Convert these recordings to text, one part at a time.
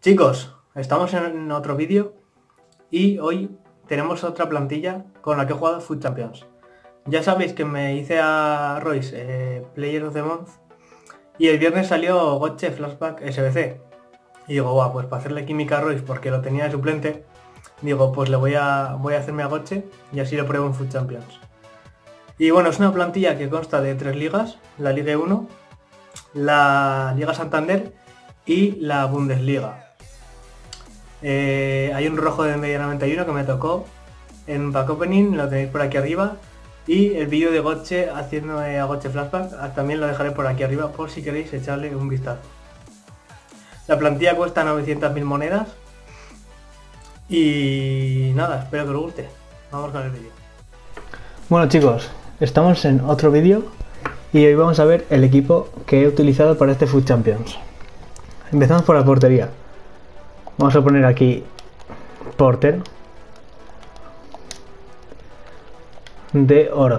Chicos, estamos en otro vídeo y hoy tenemos otra plantilla con la que he jugado Foot Champions. Ya sabéis que me hice a Royce Player of the Month y el viernes salió Gotche Flashback SBC. Y digo, guau, pues para hacerle química a Royce porque lo tenía de suplente, digo, pues le voy a hacerme a Gotche y así lo pruebo en Foot Champions. Y bueno, es una plantilla que consta de 3 ligas, la Liga 1, la Liga Santander y la Bundesliga. Hay un rojo de media 91 que me tocó en Pack Opening, lo tenéis por aquí arriba. Y el vídeo de Gotche haciendo a Gotche Flashback también lo dejaré por aquí arriba por si queréis echarle un vistazo. La plantilla cuesta 900.000 monedas. Y nada, espero que os guste. Vamos con el vídeo. Bueno chicos, estamos en otro vídeo y hoy vamos a ver el equipo que he utilizado para este Foot Champions. Empezamos por la portería. Vamos a poner aquí Porter de oro.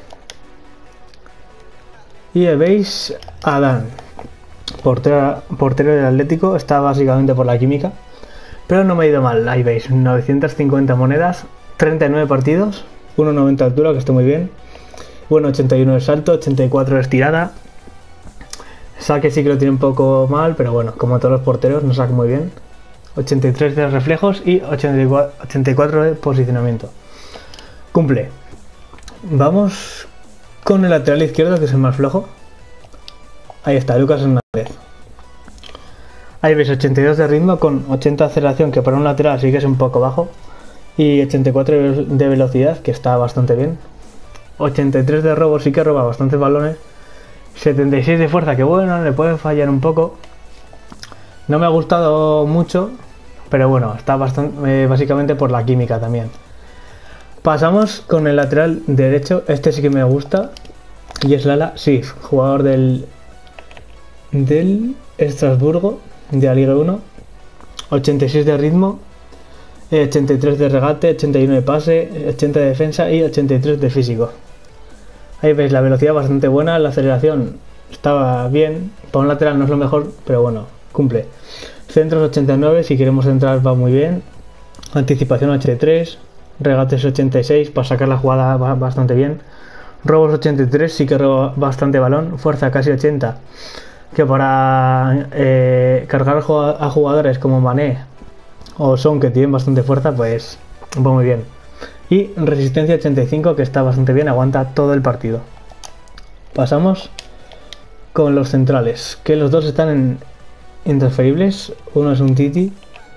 Y veis a Dan, portero del Atlético. Está básicamente por la química, pero no me ha ido mal. Ahí veis, 950 monedas, 39 partidos, 1,90 de altura, que está muy bien. Bueno, 81 de salto, 84 de estirada. Saque sí que lo tiene un poco mal, pero bueno, como todos los porteros, no saca muy bien. 83 de reflejos y 84 de posicionamiento. Cumple. Vamos con el lateral izquierdo, que es el más flojo. Ahí está, Lucas Hernández. Ahí veis, 82 de ritmo con 80 de aceleración, que para un lateral sí que es un poco bajo. Y 84 de velocidad, que está bastante bien. 83 de robo, sí que roba bastantes balones. 76 de fuerza, que bueno, le puede fallar un poco. No me ha gustado mucho, pero bueno, está bastante, básicamente por la química también. Pasamos con el lateral derecho. Este sí que me gusta y es Lala Sif, jugador del Estrasburgo de la Liga 1. 86 de ritmo, 83 de regate, 81 de pase, 80 de defensa y 83 de físico. Ahí veis la velocidad bastante buena, la aceleración estaba bien. Para un lateral no es lo mejor, pero bueno, cumple. Centros 89, si queremos entrar va muy bien. Anticipación 83, regates 86, para sacar la jugada va bastante bien. Robos 83, sí que roba bastante balón. Fuerza casi 80, que para cargar a jugadores como Mané o Son, que tienen bastante fuerza, pues va muy bien. Y resistencia 85, que está bastante bien, aguanta todo el partido. Pasamos con los centrales, que los dos están intransferibles. Uno es un Titi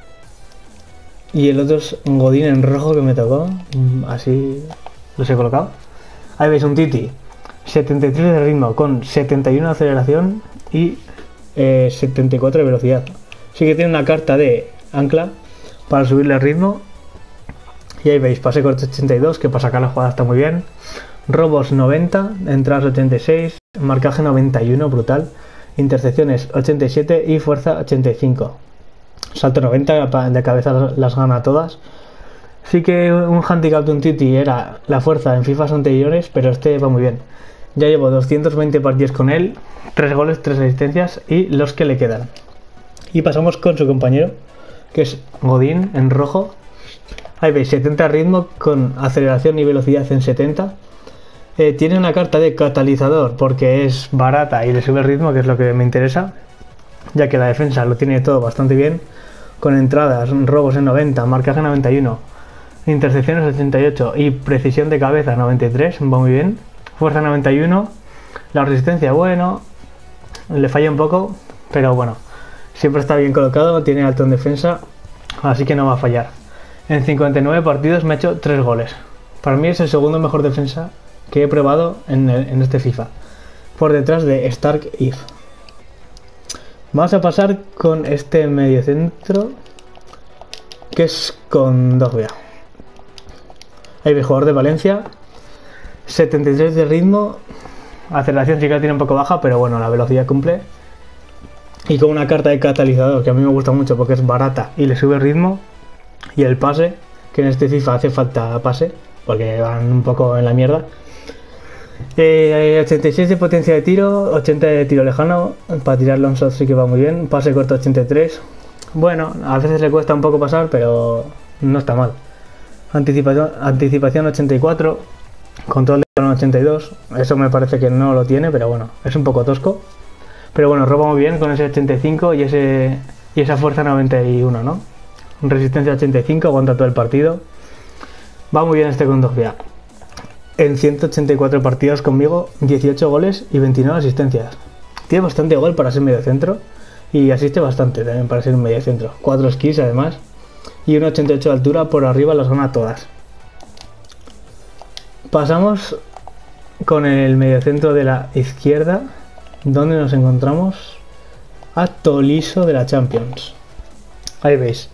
y el otro es un Godín en rojo, que me tocó. Así los he colocado. Ahí veis un Titi, 73 de ritmo con 71 de aceleración y 74 de velocidad. Sí que tiene una carta de ancla para subirle el ritmo. Y ahí veis, pase corto 82, que para sacar la jugada está muy bien. Robos 90, entradas 86, marcaje 91, brutal. Intercepciones 87 y fuerza 85. Salto 90, de cabeza las gana todas. Sí que un handicap de un Titi era la fuerza en FIFAs anteriores, pero este va muy bien. Ya llevo 220 partidos con él, 3 goles, 3 asistencias y los que le quedan. Y pasamos con su compañero, que es Godín en rojo. Ahí veis, 70 ritmo con aceleración y velocidad en 70. Tiene una carta de catalizador porque es barata y le sube el ritmo, que es lo que me interesa, ya que la defensa lo tiene todo bastante bien, con entradas, robos en 90, marcaje 91, intercepciones 88 y precisión de cabeza 93, va muy bien. Fuerza 91, la resistencia bueno, le falla un poco, pero bueno, siempre está bien colocado, tiene alto en defensa, así que no va a fallar. En 59 partidos me ha hecho 3 goles. Para mí es el segundo mejor defensa que he probado en este FIFA, por detrás de Stark If. Vamos a pasar con este mediocentro, que es con Dogbia. Ahí veis, jugador de Valencia, 73 de ritmo, aceleración sí que la tiene un poco baja, pero bueno, la velocidad cumple. Y con una carta de catalizador, que a mí me gusta mucho porque es barata y le sube el ritmo. Y el pase, que en este FIFA hace falta pase, porque van un poco en la mierda. 86 de potencia de tiro, 80 de tiro lejano, para tirar long shot sí que va muy bien. Pase corto 83, Bueno, a veces le cuesta un poco pasar, pero no está mal. Anticipación 84, control de balón 82, eso me parece que no lo tiene, pero bueno, es un poco tosco. Pero bueno, roba muy bien con ese 85 y esa fuerza 91, ¿no? Resistencia 85, aguanta todo el partido. Va muy bien este con Dogbia. En 184 partidos conmigo, 18 goles y 29 asistencias. Tiene bastante gol para ser medio centro y asiste bastante también para ser un medio centro. 4 skills además y un 88 de altura, por arriba las gana todas. Pasamos con el mediocentro de la izquierda, donde nos encontramos a Tolisso de la Champions. Ahí veis,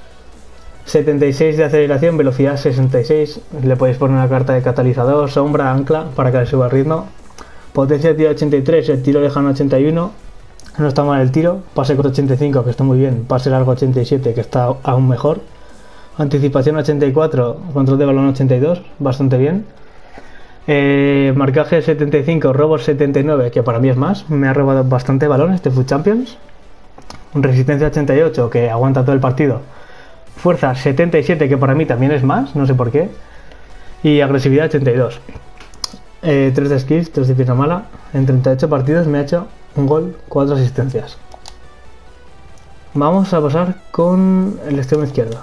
76 de aceleración, velocidad 66, le podéis poner una carta de catalizador, sombra, ancla para que le suba el ritmo. Potencia de tiro 83, el tiro lejano 81, no está mal el tiro. Pase corto 85, que está muy bien. Pase largo 87, que está aún mejor. Anticipación 84, control de balón 82, bastante bien. Marcaje 75, robos 79, que para mí es más. Me ha robado bastante balón este Foot Champions. Resistencia 88, que aguanta todo el partido. Fuerza 77, que para mí también es más, no sé por qué. Y agresividad 82. 3 de skills, 3 de pierna mala. En 38 partidos me ha hecho un gol, 4 asistencias. Vamos a pasar con el extremo izquierdo.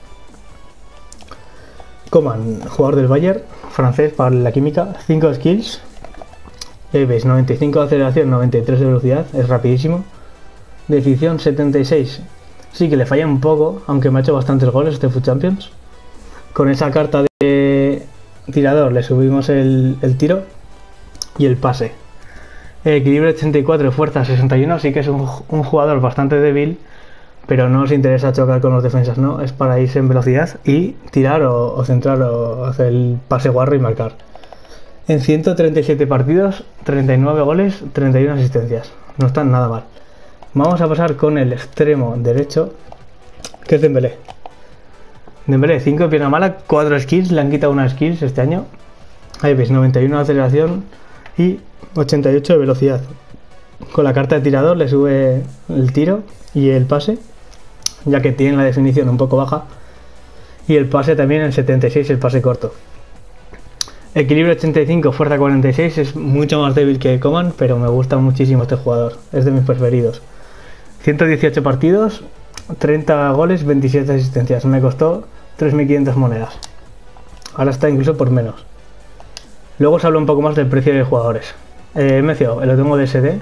Coman, jugador del Bayern, francés para la química, 5 skills. Veis, 95 de aceleración, 93 de velocidad, es rapidísimo. Definición 76. Sí que le falla un poco, aunque me ha hecho bastantes goles este Foot Champions. Con esa carta de tirador le subimos el tiro y el pase. Equilibrio 84, fuerza 61, así que es un jugador bastante débil, pero no os interesa chocar con los defensas, no, es para irse en velocidad y tirar o centrar o hacer el pase guarro y marcar. En 137 partidos, 39 goles, 31 asistencias, no están nada mal. Vamos a pasar con el extremo derecho, que es Dembélé. Dembélé, 5 de pierna mala, 4 skills, le han quitado una skills este año. Ahí veis, 91 de aceleración y 88 de velocidad. Con la carta de tirador le sube el tiro y el pase, ya que tiene la definición un poco baja. Y el pase también en 76, el pase corto. Equilibrio 85, fuerza 46, es mucho más débil que Coman, pero me gusta muchísimo este jugador, es de mis preferidos. 118 partidos, 30 goles, 27 asistencias, me costó 3.500 monedas. Ahora está incluso por menos. Luego os hablo un poco más del precio de jugadores. MCO, lo tengo de SD.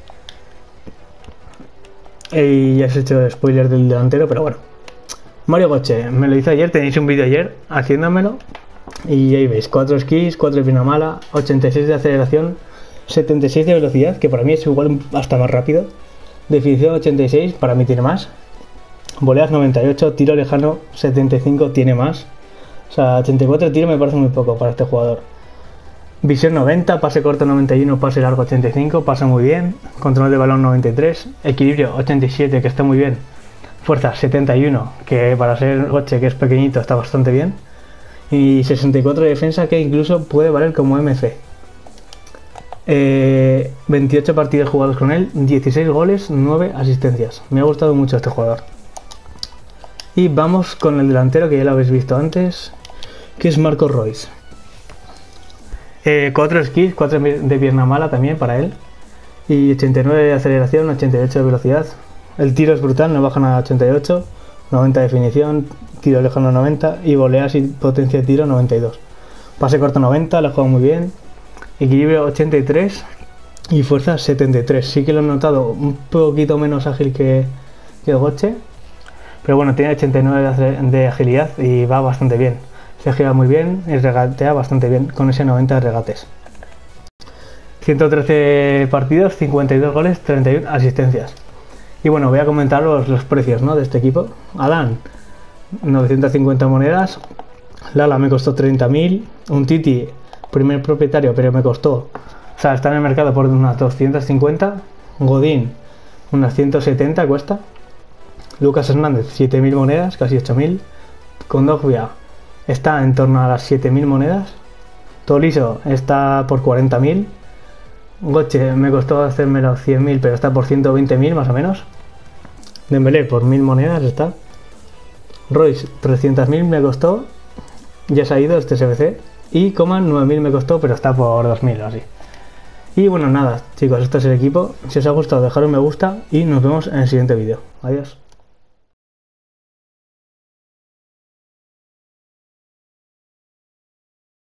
Y ya os he hecho spoiler del delantero, pero bueno. Mario Götze, me lo hice ayer, tenéis un vídeo ayer haciéndomelo. Y ahí veis, 4 skis, 4 de pierna mala, 86 de aceleración, 76 de velocidad, que para mí es igual hasta más rápido. Definición 86, para mí tiene más. Voleas 98, tiro lejano 75, tiene más. O sea, 84 tiro me parece muy poco para este jugador. Visión 90, pase corto 91, pase largo 85, pasa muy bien. Control de balón 93, equilibrio 87, que está muy bien. Fuerza 71, que para ser Götze, que es pequeñito, está bastante bien. Y 64 de defensa, que incluso puede valer como MC. 28 partidos jugados con él, 16 goles, 9 asistencias. Me ha gustado mucho este jugador. Y vamos con el delantero, que ya lo habéis visto antes, que es Marco Reus. 4 skills, 4 de pierna mala también para él. Y 89 de aceleración, 88 de velocidad. El tiro es brutal, no baja nada a 88. 90 de definición, tiro lejano 90 y voleas y potencia de tiro 92. Pase corto 90, lo juega muy bien. Equilibrio 83 y fuerza 73. Sí que lo he notado un poquito menos ágil que Götze, pero bueno, tiene 89 de agilidad y va bastante bien. Se gira muy bien y regatea bastante bien con ese 90 de regates. 113 partidos, 52 goles, 31 asistencias. Y bueno, voy a comentar los precios, ¿no?, de este equipo. Adán, 950 monedas. Lala me costó 30.000. Un Titi, primer propietario, pero me costó, o sea, está en el mercado por unas 250. Godín, unas 170 cuesta. Lucas Hernández, 7.000 monedas, casi 8.000. Kondogbia está en torno a las 7.000 monedas. Tolisso está por 40.000. Götze me costó hacérmelo 100.000, pero está por 120.000 más o menos. Dembélé por 1000 monedas está. Royce 300.000 me costó. Ya se ha ido este SBC. Y Coman 9.000 me costó, pero está por 2.000 o así. Y bueno, nada, chicos, esto es el equipo. Si os ha gustado, dejad un me gusta y nos vemos en el siguiente vídeo. Adiós.